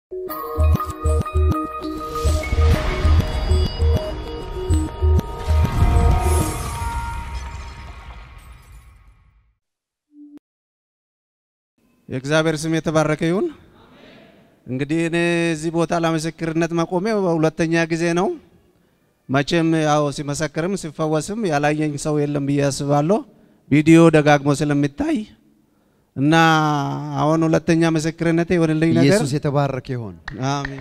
የእግዚአብሔር ስም የተባረከ ይሁን እንግዲህ እኔ እዚህ ቦታ ለምስክርነት መቆሜ ሁለተኛ ጊዜ ነው መቼም ያው ሲመሰክርም ሲፈወስም ያላየኝ ሰው የለም ብዬ አስባለሁ ቪዲዮ ደጋግሞ ስለሚታይ እና አሁን ሁለተኛ ምስክርነቴ ይሆንልኝ ነገር ኢየሱስ የተባረከ ይሁን አሜን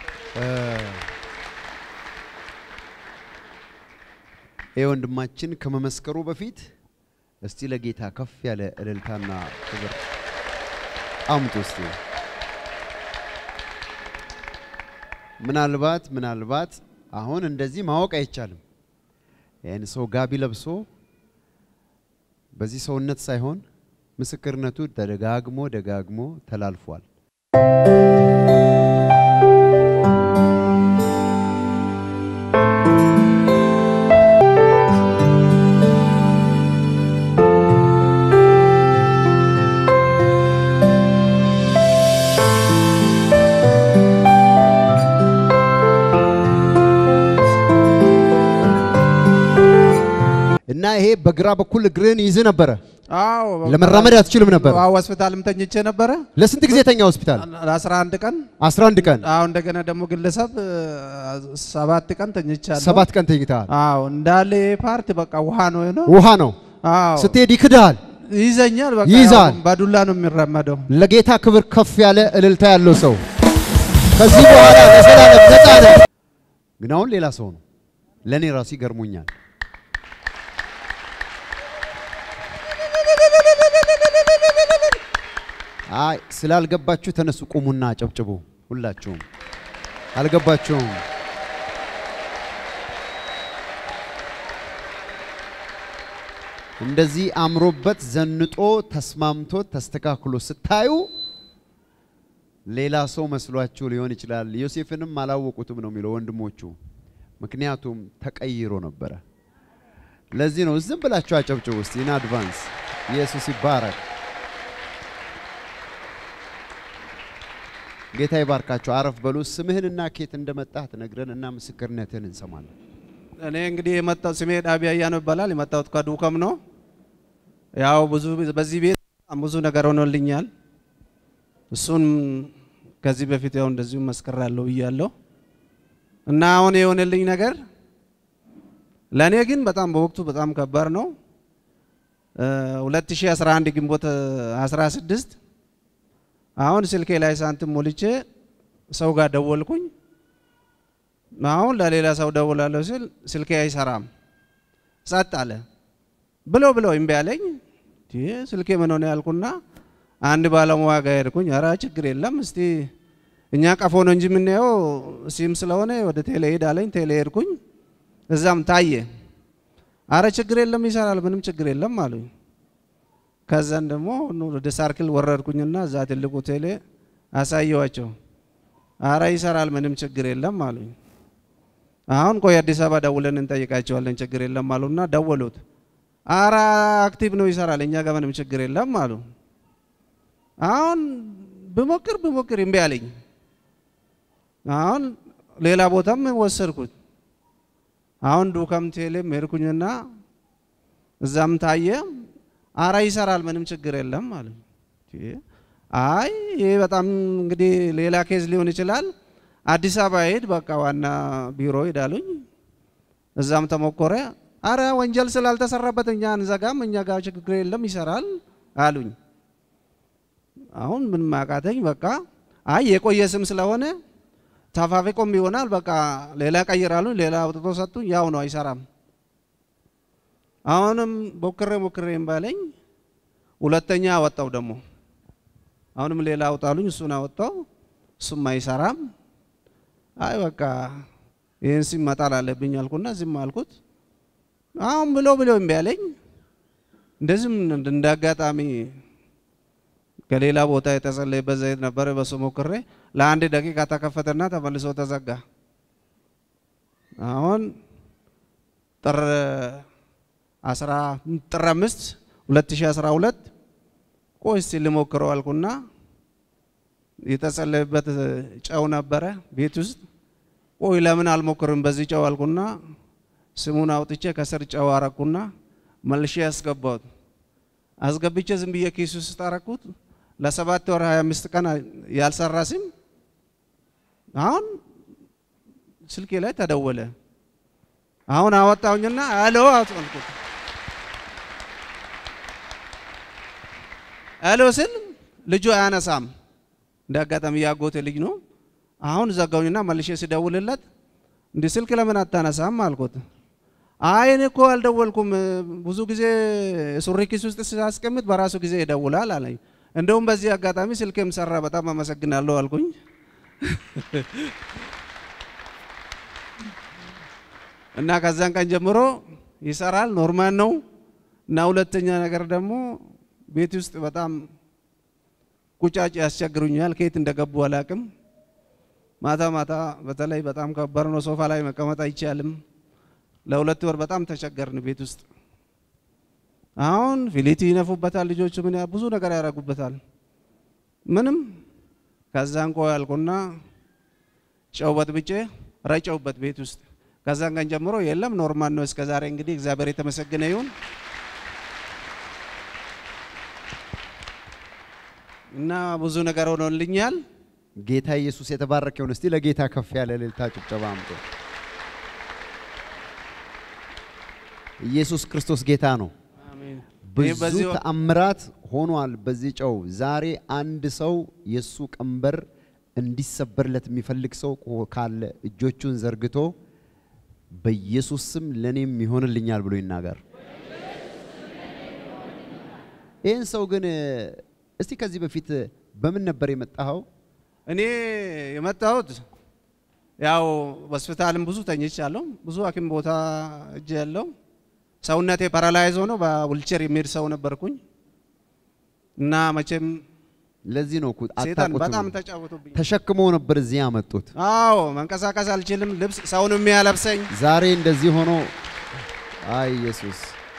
ወንድማችን ከመመስከሩ በፊት እስቲ ለጌታ ከፍ ያለ እልልታና ክብር አምጡ እስቲ ምናልባት አሁን እንደዚህ ማወቅ አይቻልም ያን ሰው ጋቢ ለብሶ በዚህ ሰውነት ሳይሆን ምስክርነቱ ደጋግሞ ተላልፏል እና ይሄ በግራ በኩል እግርን ይዝ ነበር አዎ ለመራመድ አትችልም ነበር አዎ ሆስፒታልም ተኝቼ ነበር ለስንት ጊዜ ተኛ ሆስፒታል 11 ቀን አዎ እንደገና ደግሞ ግለሰብ 7 ቀን ተኝቻለሁ 7 ቀን ተኝታል አዎ እንዳለ ፓርት በቃ ውሃ ነው አዎ ስትሄድ ይክዳል ይዘኛል በቃ ባዱላ ነው የሚራመደው ለጌታ ክብር ከፍ ያለ እልልታ ያለው ሰው ከዚህ በኋላ ለሰላም ነፃ ነው ግን አሁን ሌላ ሰው ነው ለኔ ራሱ ይገርሙኛል አይ ስላልገባችሁ ተነሱ ቆሙና ጨብጭቡ ሁላችሁም አልገባችሁም እንደዚህ አምሮበት ዘንጦ ተስማምቶ ተስተካክሎ ስታዩ ሌላ ሰው መስሏችሁ ሊሆን ይችላል ዮሴፍንም አላወቁትም ነው የሚለው ወንድሞቹ ምክንያቱም ተቀይሮ ነበር ለዚህ ነው ዝም ብላችሁ አጨብጭቡ እስቲ ኢን አድቫንስ ኢየሱስ ይባረክ ጌታ ይባርካችሁ አረፍ በሉ ስምህንና ኬት እንደመጣህ ተነግረንና ምስክርነትህን እንሰማለን እኔ እንግዲህ የመጣው ስሜ ዳቢያ ነው ይባላል የመጣሁት ከዱከም ነው ያው በዚህ ቤት ብዙ ነገር ሆኖልኛል እሱን ከዚህ በፊት ያው እንደዚሁ መስከራለሁ ይያለሁ እና አሁን የሆነልኝ ነገር ለኔ ግን በጣም በወቅቱ በጣም ከባድ ነው 2011 ግንቦት 16 አሁን ስልኬ ላይ ሳንቲም ሞልቼ ሰው ጋር ደወልኩኝ አሁን ለሌላ ሰው ደውላለሁ ሲል ስልኬ አይሰራም ጸጥ አለ ብሎ እምቢ አለኝ ስልኬ ምን ሆነ ያልኩና አንድ ባለሙያ ጋር ሄድኩኝ አራ ችግር የለም እስቲ እኛ ቀፎ ነው እንጂ ምን ነው ሲም ስለሆነ ወደ ቴሌ ሄዳለኝ ቴሌ ሄድኩኝ እዛም ታየ አራ ችግር የለም ይሰራል ምንም ችግር የለም አሉኝ ከዛን ደግሞ ወደ ሳርክል ወረድኩኝና እዛ ትልቁ ቴሌ አሳየዋቸው አራ ይሰራል ምንም ችግር የለም አሉኝ አሁን ቆይ አዲስ አበባ ደውለን እንጠይቃቸዋለን ችግር የለም አሉና ደወሉት አራ አክቲቭ ነው ይሰራል እኛ ጋር ምንም ችግር የለም አሉ አሁን በሞክር እምቢ አለኝ አሁን ሌላ ቦታም ወሰድኩት አሁን ዱከም ቴሌ ሄድኩኝና እዛም ታየ አራ ይሰራል ምንም ችግር የለም አሉ አይ ይሄ በጣም እንግዲህ ሌላ ኬዝ ሊሆን ይችላል አዲስ አበባ ሄድ በቃ ዋና ቢሮ ሄዳሉኝ እዛም ተሞከረ አራ ወንጀል ስላልተሰራበት እኛ አንዘጋም እኛ ጋር ችግር የለም ይሰራል አሉኝ አሁን ምን ማቃተኝ በቃ አይ የቆየ ስም ስለሆነ ታፋፊቆም ይሆናል በቃ ሌላ ቀይራሉ ሌላ አውጥቶ ሰጡኝ ያው ነው አይሰራም አሁንም ሞክሬም ባለኝ ሁለተኛ አወጣው ደግሞ አሁንም ሌላ አውጣሉኝ እሱን አወጣው እሱም አይሰራም አይ በቃ ይሄን ሲም መጣል አለብኝ አልኩና ዝም አልኩት አሁን ብሎ እምቢ አለኝ እንደዚህም እንዳጋጣሚ ከሌላ ቦታ የተጸለየበት ዘይት ነበር በሱ ሞክሬ ለአንድ ደቂቃ ተከፈተና ተመልሶ ተዘጋ አሁን ጥር 5 2012 ቆይስ ልሞክረው አልኩና የተጸለየበት ጨው ነበረ ቤት ውስጥ ቆይ ለምን አልሞክርም በዚህ ጨው አልኩና ስሙን አውጥቼ ከስር ጨው አረኩና መልሼ ያስገባሁት አስገብቼ ዝም ብዬ ኪስ ውስጥ አረኩት ለ7 ወር 25 ቀን ያልሰራ ሲም አሁን ስልኬ ላይ ተደወለ አሁን አወጣውኝና አሎ አጥንኩት አሎ ስል ልጁ አያነሳም እንዳጋጣሚ ያጎቴ ልጅ ነው አሁን ዘጋውኝና መልሼ ሲደውልለት እንደ ስልክ ለምን አታነሳም አልኩት አይኔ እኮ አልደወልኩም ብዙ ጊዜ ሱሪ ኪስ ውስጥ ሲያስቀምጥ በራሱ ጊዜ ይደውላል አለኝ እንደውም በዚህ አጋጣሚ ስልኬም ሰራ በጣም አመሰግናለሁ አልኩኝ እና ከዛን ቀን ጀምሮ ይሰራል ኖርማል ነው እና ሁለተኛ ነገር ደግሞ ቤት ውስጥ በጣም ቁጫጭ ያስቸግሩኛል ከየት እንደገቡ አላቅም ማታ ማታ በተለይ በጣም ከባድ ነው ሶፋ ላይ መቀመጥ አይቻልም ለሁለት ወር በጣም ተቸገርን ቤት ውስጥ አሁን ፊሊቲ ይነፉበታል ልጆቹ ምን ብዙ ነገር ያረጉበታል ምንም ከዛን ቆይ አልኩና ጨውበት ብቻ ረጨውበት ቤት ውስጥ ከዛን ቀን ጀምሮ የለም ኖርማል ነው እስከ ዛሬ እንግዲህ እግዚአብሔር የተመሰገነ ይሁን እና ብዙ ነገር ሆኖልኛል ጌታ ኢየሱስ የተባረከ ይሁን እስቲ ለጌታ ከፍ ያለ እልልታ ጭብጨባ አምጡ ኢየሱስ ክርስቶስ ጌታ ነው አሜን ብዙ ተአምራት ሆኗል በዚህ ጨው ዛሬ አንድ ሰው የሱ ቀንበር እንዲሰበርለት የሚፈልግ ሰው ካለ እጆቹን ዘርግቶ በኢየሱስ ስም ለኔም ይሆንልኛል ብሎ ይናገር ይሄን ሰው ግን እስቲ ከዚህ በፊት በምን ነበር የመጣው እኔ የመጣሁት ያው ሆስፒታልም ብዙ ተኝቻለሁ ብዙ ሐኪም ቦታ እጄ ያለው ሰውነቴ ፓራላይዝ ሆኖ በዊልቸር የሚሄድ ሰው ነበርኩኝ እና መቼም ለዚህ ነው ሰይጣን በጣም ተጫወተብኝ ተሸክመው ነበር እዚህ ያመጡት አዎ መንቀሳቀስ አልችልም ልብስ ሰውን የሚያለብሰኝ ዛሬ እንደዚህ ሆኖ አይ ኢየሱስ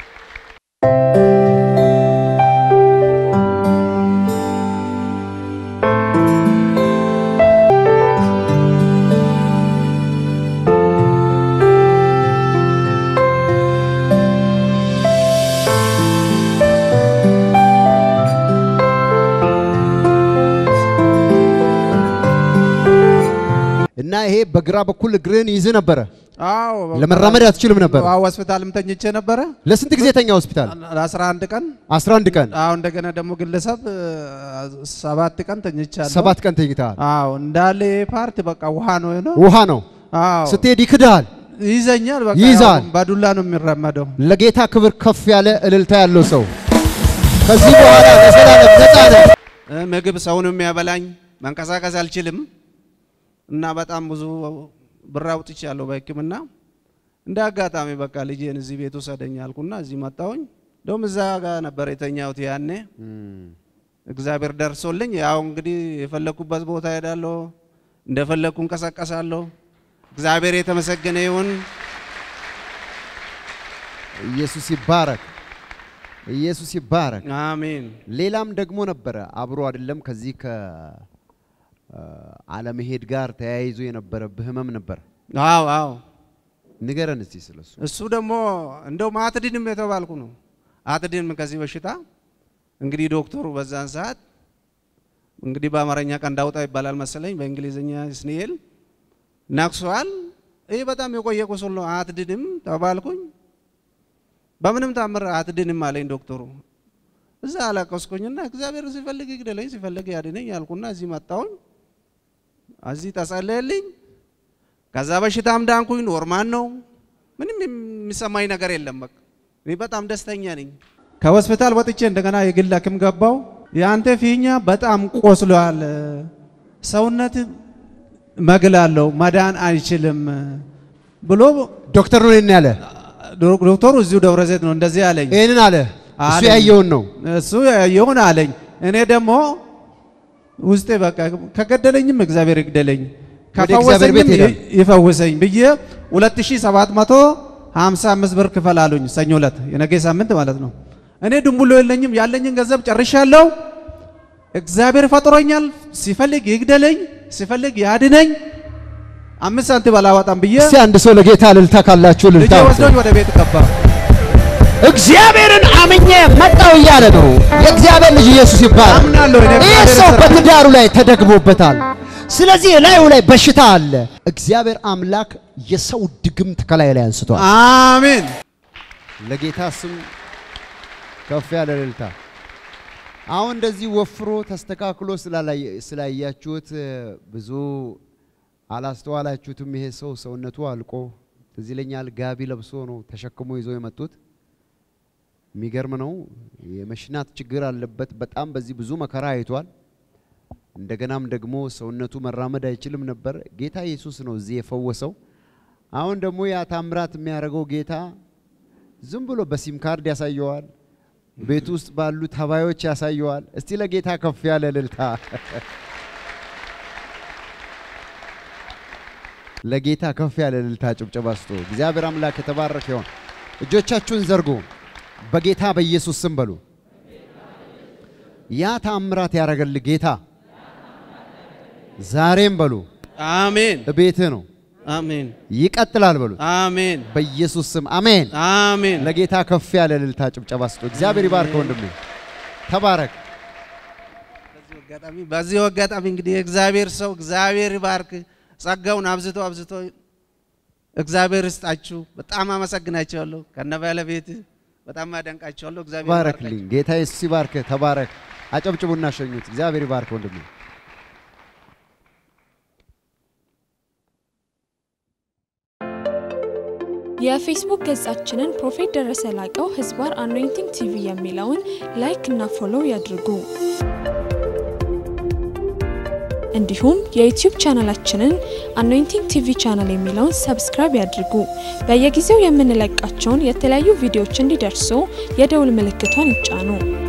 እና ይሄ በግራ በኩል እግርን ይዝ ነበር አዎ ለመራመድ አትችልም ነበር አዎ ሆስፒታልም ተኝቼ ነበር ለስንት ጊዜ ተኛ ሆስፒታል 11 ቀን 11 ቀን አዎ እንደገና ደግሞ ግለሰብ 7 ቀን ተኝቻለሁ 7 ቀን ተኝታል አዎ እንዳለ ፓርት በቃ ውሃ ነው አዎ ስትሄድ ይክዳል ይዘኛል በቃ ባዱላ ነው የሚራመደው ለጌታ ክብር ከፍ ያለ እልልታ ያለው ሰው ከዚህ በኋላ ለሰላም ነፃ ነው ምግብ ሰውን የሚያበላኝ መንቀሳቀስ አልችልም እና በጣም ብዙ ብር አውጥቻለሁ በሕክምና እንደ አጋጣሚ በቃ ልጄን እዚህ ቤት ወሰደኛልኩና እዚህ መጣሁኝ ደም እዛ ጋር ነበር የተኛውት ያኔ እግዚአብሔር ደርሶልኝ ያው እንግዲህ የፈለኩበት ቦታ ሄዳለሁ እንደፈለኩ እንቀሳቀሳለሁ እግዚአብሔር የተመሰገነ ይሁን ኢየሱስ ይባረክ አሜን ሌላም ደግሞ ነበር አብሮ አይደለም ከዚህ ዓለም ሄድ ጋር ተያይዞ የነበረ በህመም ነበር አዎ ንገረን እስቲ ስለሱ እሱ ደግሞ እንደው ማትድንም የተባልኩ ነው አትድንም ከዚህ በሽታ እንግዲህ ዶክተሩ በዛን ሰዓት እንግዲህ በአማርኛ ቀንዳውጣ ይባላል መሰለኝ በእንግሊዘኛ ስኔል ናክሷል ይሄ በጣም የቆየ ቁስል ነው አትድንም ተባልኩኝ በምንም ታምር አትድንም አለኝ ዶክተሩ እዛ አላቀስኩኝና እግዚአብሔር ሲፈልግ ይግደለኝ ሲፈልግ ያድነኝ ያልኩና እዚህ መጣሁኝ እዚህ ተጸለየልኝ ከዛ በሽታም ዳንኩኝ ኖርማል ነው ምንም የሚሰማኝ ነገር የለም በቃ እኔ በጣም ደስተኛ ነኝ ከሆስፒታል ወጥቼ እንደገና የግል ሐኪም ገባው ያንተ ፊኛ በጣም ቆስሏል ሰውነት መግላለው መዳን አይችልም ብሎ ዶክተር ነው ያለ ዶክተሩ እዚሁ ደብረዘይት ነው እንደዚህ አለኝ እኔን አለ እሱ ያየውን አለኝ እኔ ደግሞ ውስጤ በቃ ከገደለኝም እግዚአብሔር ይግደለኝ ከፈወሰኝም ይፈውሰኝ ብዬ 2755 ብር ክፈላሉኝ ሰኞ ዕለት የነገ ሳምንት ማለት ነው እኔ ድንቡሎ የለኝም ያለኝን ገንዘብ ጨርሻለሁ እግዚአብሔር ፈጥሮኛል ሲፈልግ ይግደለኝ ሲፈልግ ያድነኝ 5 ሳንቲም አላወጣም ብዬ እስቲ አንድ ሰው ለጌታ ልልታ ካላችሁ ልልታ ወስዶኝ ወደ ቤት ገባ እግዚአብሔርን አምኜ መጣው ይያለ ነው የእግዚአብሔር ልጅ ኢየሱስ ይባላል አምናለሁ ይሄ ሰው በትዳሩ ላይ ተደግሞበታል ስለዚህ ላዩ ላይ በሽታ አለ እግዚአብሔር አምላክ የሰው ድግምት ከላይ ላይ አንስቷል አሜን ለጌታ ስም ከፍ ያለ ልልታ አሁን እንደዚህ ወፍሮ ተስተካክሎ ስላያችሁት ብዙ አላስተዋላችሁትም ይሄ ሰው ሰውነቱ አልቆ ትዝለኛል ጋቢ ለብሶ ነው ተሸክሞ ይዞ የመጡት የሚገርም ነው የመሽናት ችግር አለበት በጣም በዚህ ብዙ መከራ አይቷል እንደገናም ደግሞ ሰውነቱ መራመድ አይችልም ነበር ጌታ ኢየሱስ ነው እዚህ የፈወሰው አሁን ደግሞ ያ ተአምራት የሚያደርገው ጌታ ዝም ብሎ በሲም ካርድ ያሳየዋል ቤት ውስጥ ባሉ ተባዮች ያሳየዋል እስቲ ለጌታ ከፍ ያለ ልልታ ለጌታ ከፍ ያለ ልልታ ጭብጨባስቶ እግዚአብሔር አምላክ የተባረከ ይሁን እጆቻችሁን ዘርጉ በጌታ በኢየሱስ ስም በሉ ያ ተአምራት ያረጋል ጌታ ዛሬም በሉ አሜን ቤቴ ነው አሜን ይቀጥላል በሉ አሜን በኢየሱስ ስም አሜን አሜን ለጌታ ከፍ ያለ ልልታ ጭብጨባስቶ እግዚአብሔር ይባርክ ወንድሜ ተባረክ በዚህ ወጋጣሚ እንግዲህ እግዚአብሔር ሰው እግዚአብሔር ይባርክ ጸጋውን አብዝቶ እግዚአብሔር ይስጣችሁ በጣም አመሰግናችኋለሁ ከነባለቤት በጣም አደንቃችኋለሁ እግዚአብሔር ይባርክልኝ ጌታ ኢየሱስ ይባርክ ተባረክ አጨብጭቡና ሸኙት እግዚአብሔር ይባርክ ወንድሜ የፌስቡክ ገጻችንን ፕሮፌት ደረሰ ላቀው ህዝባር አኖይንቲንግ ቲቪ የሚለውን ላይክ እና ፎሎው ያድርጉ እንዲሁም የዩቲዩብ ቻናላችንን አኖይንቲንግ ቲቪ ቻናል የሚለውን ሰብስክራይብ ያድርጉ በየጊዜው የምንለቃቸውን የተለያዩ ቪዲዮዎች እንዲደርሱ የደውል ምልክቷን ይጫኑ